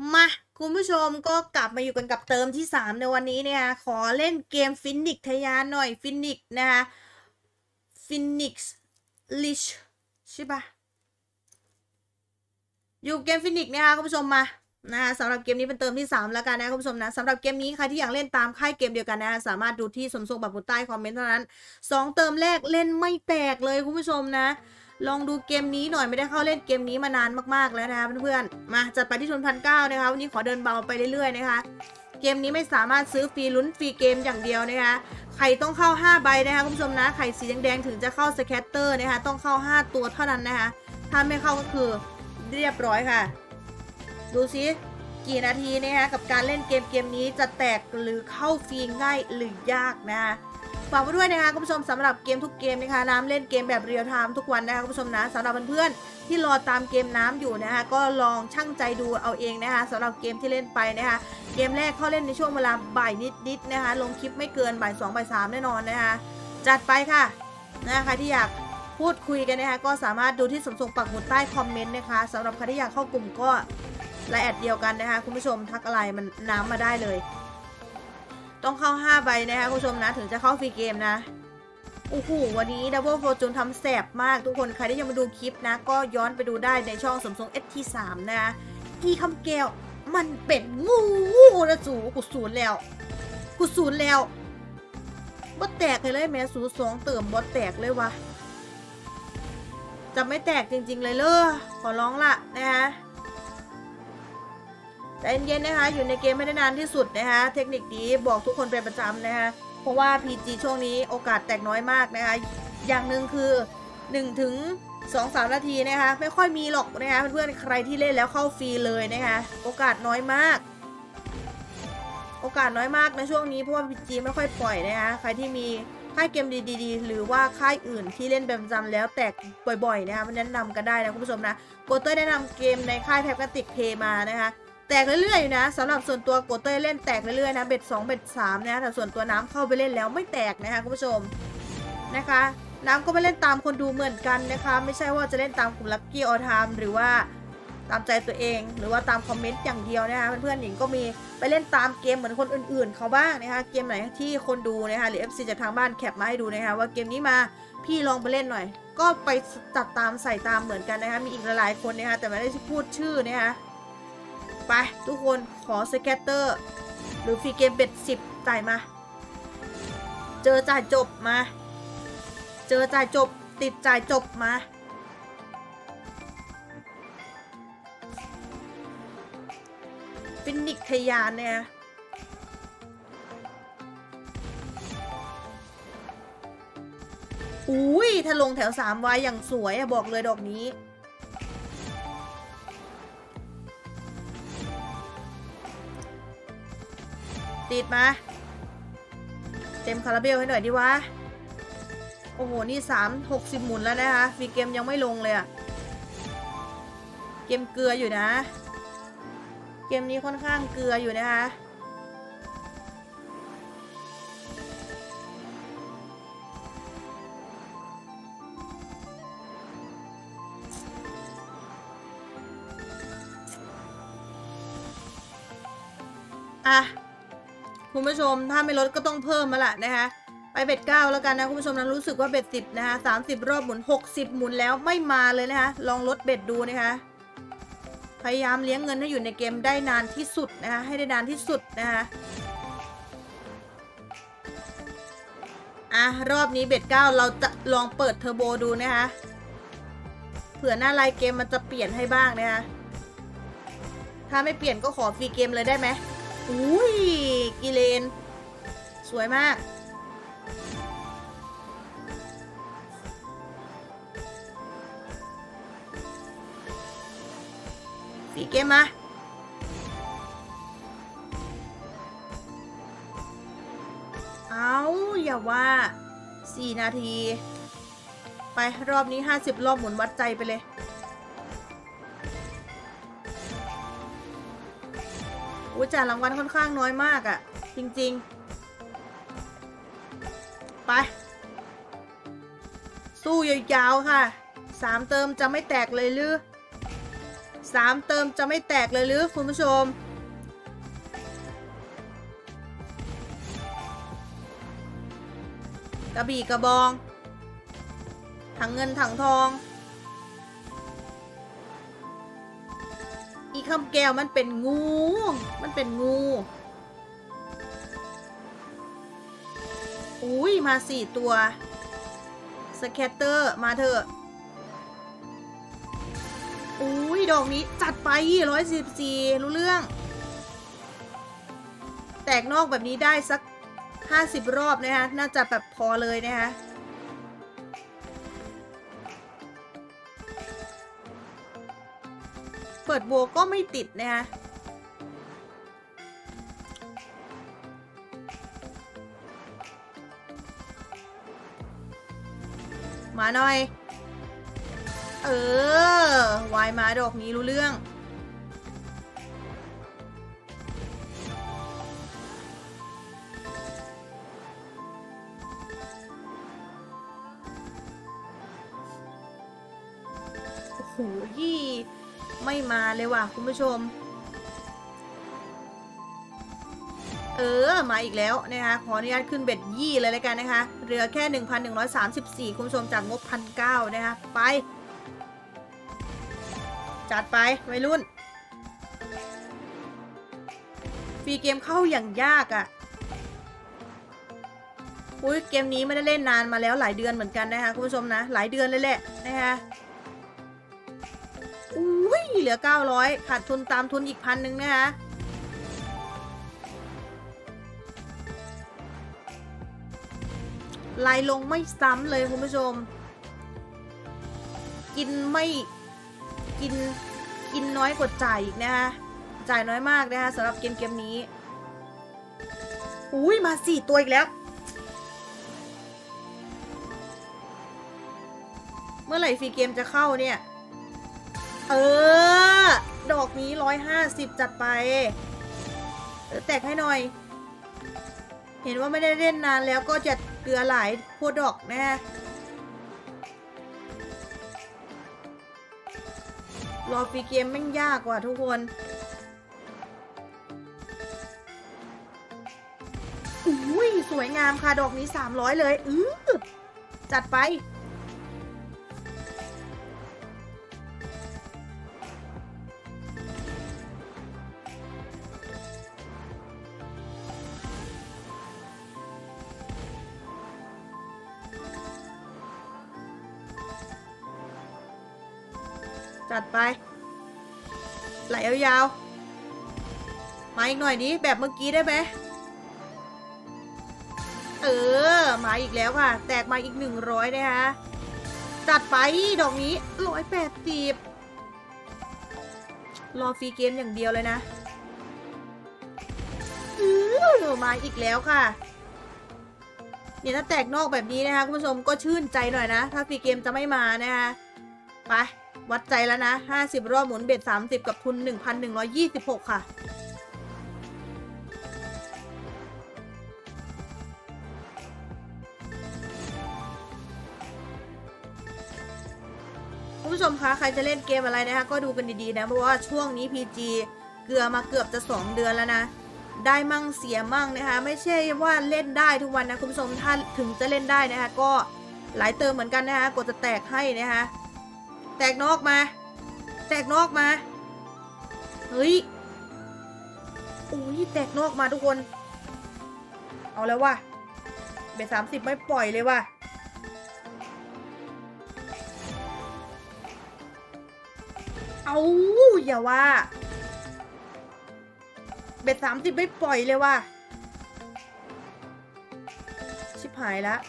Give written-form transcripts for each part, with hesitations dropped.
มาคุณผู้ชมก็กลับมาอยู่กันกับเติมที่3ในวันนี้เนี่ยขอเล่นเกมฟินิกทยานหน่อยฟินิกนะคะฟินิกส์ลิชใช่ปะอยู่เกมฟินิกนะคะคุณผู้ชมมาสำหรับเกมนี้เป็นเติมที่3แล้วกันนะคุณผู้ชมนะสำหรับเกมนี้ใครที่อยากเล่นตามค่ายเกมเดียวกันนะสามารถดูที่สมทรงแบบใต้คอมเมนต์เท่านั้น2เติมแรกเล่นไม่แตกเลยคุณผู้ชมนะลองดูเกมนี้หน่อยไม่ได้เข้าเล่นเกมนี้มานานมากๆแล้วนะคะเพื่อนๆมาจัดไปที่ทุน1,900นะคะวันนี้ขอเดินเบาไปเรื่อยๆนะคะเกมนี้ไม่สามารถซื้อฟรีลุ้นฟรีเกมอย่างเดียวนะคะไข่ต้องเข้า5ใบนะคะคุณผู้ชมนะไข่สีแดงๆถึงจะเข้าสแคตเตอร์นะคะต้องเข้า5ตัวเท่านั้นนะคะถ้าไม่เข้าก็คือเรียบร้อยค่ะดูซิกี่นาทีนะคะกับการเล่นเกมนี้จะแตกหรือเข้าฟรีง่ายหรือยากนะคะฝากไว้ด้วยนะคะคุณผู้ชมสำหรับเกมทุกเกมนะคะน้ำเล่นเกมแบบเรียลไทม์ทุกวันนะคะคุณผู้ชมนะสำหรับเพื่อนๆที่รอตามเกมน้ำอยู่นะคะก็ลองชั่งใจดูเอาเองนะคะสำหรับเกมที่เล่นไปนะคะเกมแรกเข้าเล่นในช่วงเวลาบ่ายนิดๆนะคะลงคลิปไม่เกินบ่าย2บ่าย3แน่นอนนะคะจัดไปค่ะใครที่อยากพูดคุยกันนะคะก็สามารถดูที่สมทรงปักหมุดใต้คอมเมนต์นะคะสำหรับใครที่อยากเข้ากลุ่มก็ไลน์แอดเดียวกันนะคะคุณผู้ชมทักอะไรมันน้ำมาได้เลยต้องเข้า5ใบนะคะคุณผู้ชมนะถึงจะเข้าฟรีเกมนะโอ้โหวันนี้ดับเบิลโฟร์จูนทำแสบมากทุกคนใครที่ยังมาดูคลิปนะก็ย้อนไปดูได้ในช่องสมทรง ST3 นะคะอีคำแก้วมันเป็นงูนะสูกูศูนย์แล้วบดแตกเลยแม่สู2เติมบดแตกเลยวะจะไม่แตกจริงๆเลยขอร้องละนะคะแต่เย็นๆนะคะอยู่ในเกมให้ได้นานที่สุดนะคะเทคนิคนี้บอกทุกคนเป็นประจำนะคะเพราะว่า PG ช่วงนี้โอกาสแตกน้อยมากนะคะอย่างหนึ่งคือ1 ถึง 2-3 นาทีนะคะไม่ค่อยมีหรอกนะคะเพื่อนๆใครที่เล่นแล้วเข้าฟรีเลยนะคะโอกาสน้อยมากในช่วงนี้เพราะว่า PG ไม่ค่อยปล่อยนะคะใครที่มีค่ายเกมดีๆหรือว่าค่ายอื่นที่เล่นเป็นประจำแล้วแตกบ่อยๆนะคะมันแนะนำกันได้นะคุณผู้ชมนะโกเตอร์แนะนำเกมในค่ายแพปกติกเพย์มานะคะแตกเรื่อยๆอยู่นะสำหรับส่วนตัวโกเตอร์เล่นแตกเรื่อยๆนะเบ็ด2เบ็ด3นะแต่ส่วนตัวน้ำเข้าไปเล่นแล้วไม่แตกนะคะคุณผู้ชมนะคะน้ำก็ไปเล่นตามคนดูเหมือนกันนะคะไม่ใช่ว่าจะเล่นตามกลุ่มลัคกี้ออทามหรือว่าตามใจตัวเองหรือว่าตามคอมเมนต์อย่างเดียวนะคะเพื่อนๆหญิงก็มีไปเล่นตามเกมเหมือนคนอื่นๆเขาบ้างนะคะเกมไหนที่คนดูนะคะหรือ FC จากทางบ้านแคปมาให้ดูนะคะว่าเกมนี้มาพี่ลองไปเล่นหน่อยก็ไปจัดตามใส่ตามเหมือนกันนะคะมีอีกหลายๆคนนะคะแต่ไม่ได้พูดชื่อนะคะไปทุกคนขอสแกตเตอร์หรือฟรีเกมเบ็ด10จ่ายมาเจอจ่ายจบมาเจอจ่ายจบติดจ่ายจบมาฟินิกทยานเนี่ยอุ้ยถ้าลงแถว3ไว้อย่างสวยอะบอกเลยดอกนี้ติดมาเต็มคาราเบลให้หน่อยดิวะโอ้โหนี่60หมุนแล้วนะคะฟรีเกมยังไม่ลงเลยอะเกมเกลืออยู่นะเกมนี้ค่อนข้างเกลืออยู่นะคะคุณผู้ชมถ้าไม่ลดก็ต้องเพิ่มมาละนะคะไปเบ็ด9แล้วกันนะคุณผู้ชมนะรู้สึกว่าเบ็ด10นะคะ30รอบหมุน60หมุนแล้วไม่มาเลยนะคะลองลดเบ็ดดูนะคะพยายามเลี้ยงเงินให้อยู่ในเกมได้นานที่สุดนะคะให้ได้นานที่สุดนะคะรอบนี้เบ็ด9เราจะลองเปิดเทอร์โบดูนะคะเผื่อหน้าลายเกมมันจะเปลี่ยนให้บ้างนะคะถ้าไม่เปลี่ยนก็ขอฟรีเกมเลยได้ไหมอุ้ยกิเลนสวยมากฟรีเกมมาเอาอย่าว่า4 นาทีไปรอบนี้50รอบหมุนวัดใจไปเลยจ่ายรางวัลค่อนข้างน้อยมากอ่ะจริงๆไปสู้ยาวๆค่ะ3เติมจะไม่แตกเลยหรือ 3 เติมจะไม่แตกเลยหรือคุณผู้ชมกระบี่กระบองถังเงินถังทองอีคำแก้วมันเป็นงูอุ้ยมา4 ตัวสแคตเตอร์มาเถอะอุ้ยดอกนี้จัดไป144รู้เรื่องแตกนอกแบบนี้ได้สัก50 รอบนะคะน่าจะแบบพอเลยนะคะเปิดโบก็ไม่ติดนะคะมาหน่อยวายมาดอกนี้รู้เรื่องโอ้โหไม่มาเลยว่ะคุณผู้ชมมาอีกแล้วนะคะขออนุญาตขึ้นเบ็ดเลยแล้วกันนะคะเรือแค่ 1,134 คุณผู้ชมจากงบ 1,900 นะคะไปจัดไปวัยรุ่นฟรีเกมเข้าอย่างยากอ่ะอุ้ยเกมนี้ไม่ได้เล่นนานมาแล้วหลายเดือนเหมือนกันนะคะคุณผู้ชมนะหลายเดือนเลยแหละนะคะอุ้ยเหลือ900ขาดทุนตามทุนอีก1,000นะคะไล่ลงไม่ซ้ำเลยคุณผู้ชมกินน้อยกว่าจ่ายอีกนะคะจ่ายน้อยมากนะคะสำหรับเกมนี้อุ้ยมา4 ตัวอีกแล้วเมื่อไหร่ฟรีเกมจะเข้าเนี่ยดอกนี้150จัดไปแตกให้หน่อยเห็นว่าไม่ได้เล่นนานแล้วก็จะเกลือหลายพวกดอกนะฮะรอฟรีเกมแม่งยากกว่าทุกคนอุ้ยสวยงามค่ะดอกนี้300เลยจัดไปจัดไปไหลยาวๆมาอีกหน่อยดิแบบเมื่อกี้ได้ไหมมาอีกแล้วค่ะแตกมาอีก100นะคะจัดไปดอกนี้180รอฟรีเกมอย่างเดียวเลยนะมาอีกแล้วค่ะเนี่ยถ้าแตกนอกแบบนี้นะคะคุณผู้ชมก็ชื่นใจหน่อยนะถ้าฟรีเกมจะไม่มานะคะไปวัดใจแล้วนะ50 รอบหมุนเบ็ด30กับทุน 1,126 ค่ะคุณผู้ชมคะใครจะเล่นเกมอะไรนะคะก็ดูกันดีๆนะเพราะว่าช่วงนี้ PG เกลือมาเกือบจะ2 เดือนแล้วนะได้มั่งเสียมั่งนะคะไม่ใช่ว่าเล่นได้ทุกวันนะคุณผู้ชมถ้าถึงจะเล่นได้นะคะก็หลายเติมเหมือนกันนะคะกดจะแตกให้นะคะแตกนอกมาเฮ้ยอุ้ยแตกนอกมาทุกคนเอาแล้วว่ะเบ็ด30ไม่ปล่อยเลยว่ะเอาอย่าว่าเบ็ด30ไม่ปล่อยเลยว่ะชิบหายละ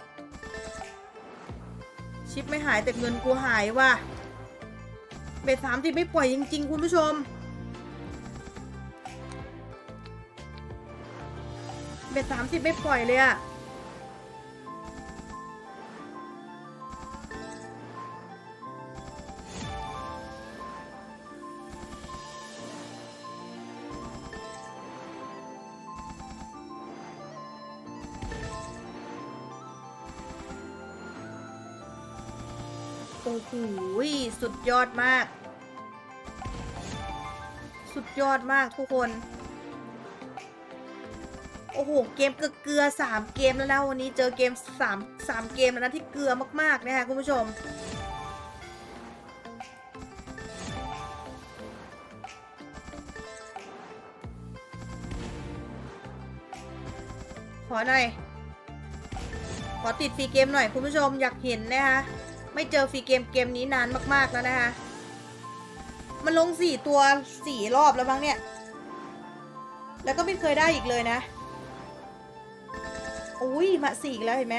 ชิปไม่หายแต่เงินกูหายว่ะเบ็ด30ไม่ปล่อยจริงๆคุณผู้ชมเบ็ด30ไม่ปล่อยเลยอะโอ้โหสุดยอดมากสุดยอดมากทุกคนโอ้โหเกมเกลือ3 เกมแล้วนะวันนี้เจอเกม3 เกมแล้วนะที่เกลือมากๆนะคะคุณผู้ชมขอหน่อยขอติดฟรีเกมหน่อยคุณผู้ชมอยากเห็นนะคะไม่เจอฟรีเกมนี้นานมากๆแล้วนะคะมันลง4 ตัว4 รอบแล้วบ้างเนี่ยแล้วก็ไม่เคยได้อีกเลยนะอุ้ยมา4อีกแล้วเห็นไหม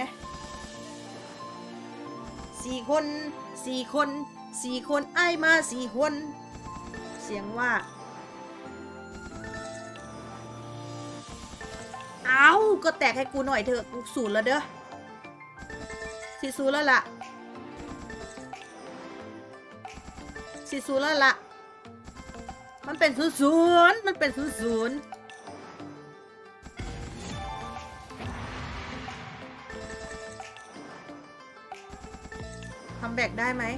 4 คน4 คน4 คนไอ้มา4 คนเสียงว่าเอาก็แตกให้กูหน่อยเถอะกู0แล้วเด้อ40แล้วล่ะ40แล้วล่ะมันเป็น00มันเป็น00ทำแบกได้ไหม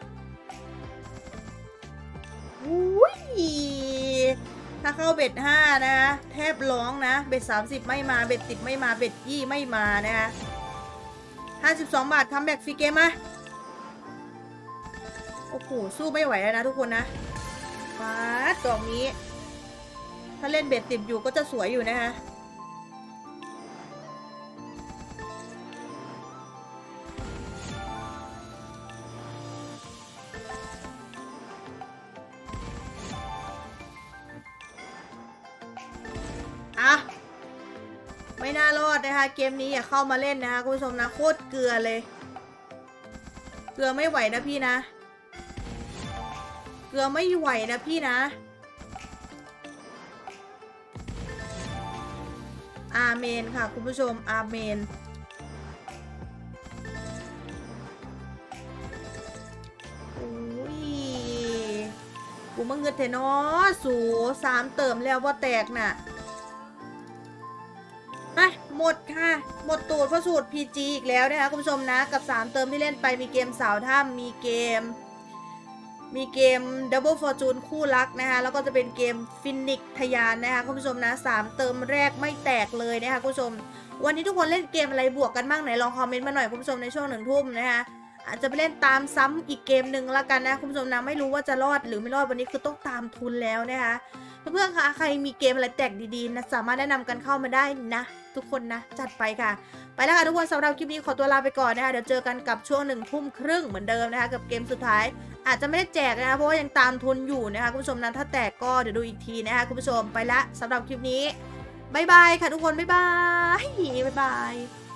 อุ้ยถ้าเข้าเบ็ด5นะแทบร้องนะเบ็ด30ไม่มาเบ็ด10ไม่มาเบ็ด20ไม่มานะคะ52 บาททำแบกฟรีเกมมาโอ้โหสู้ไม่ไหวแล้วนะทุกคนนะฟ้าดอกนี้ถ้าเล่นเบ็ด10อยู่ก็จะสวยอยู่นะคะไม่น่ารอดนะคะเกมนี้อย่าเข้ามาเล่นนะคะคุณผู้ชมนะโคตรเกลือเลยเกลือไม่ไหวนะพี่นะเกลือไม่ไหวนะพี่นะอาเมนค่ะคุณผู้ชมอาเมนโอ้ยกูมาเงินเทนอสู3 เติมแล้วว่าแตกน่ะหมดค่ะหมดตูดเพราะสูตร PG อีกแล้วนะคะคุณผู้ชมนะกับ3 เติมที่เล่นไปมีเกมสาวถ้ำมีเกม Double Fortune คู่รักนะคะแล้วก็จะเป็นเกมฟินิกทยานนะคะคุณผู้ชมนะ3 เติมแรกไม่แตกเลยนะคะคุณผู้ชมวันนี้ทุกคนเล่นเกมอะไรบวกกันบ้างไหนลองคอมเมนต์มาหน่อยคุณผู้ชมในช่วง1 ทุ่มนะคะอาจจะไปเล่นตามซ้ำอีกเกมหนึ่งละกันนะคุณผู้ชมนะไม่รู้ว่าจะรอดหรือไม่รอดวันนี้คือต้องตามทุนแล้วนะคะเพื่อนๆคะใครมีเกมอะไรแตกดีๆนะสามารถแนะนำกันเข้ามาได้นะทุกคนนะจัดไปค่ะไปแล้วค่ะทุกคนสำหรับคลิปนี้ขอตัวลาไปก่อนนะคะเดี๋ยวเจอกันกับช่วง1 ทุ่มครึ่งเหมือนเดิมนะคะกับเกมสุดท้ายอาจจะไม่ได้แจกนะคะเพราะว่ายังตามทุนอยู่นะคะคุณผู้ชมนะถ้าแตกก็เดี๋ยวดูอีกทีนะคะคุณผู้ชมไปละสำหรับคลิปนี้บ๊ายบายค่ะทุกคนบ๊ายบาย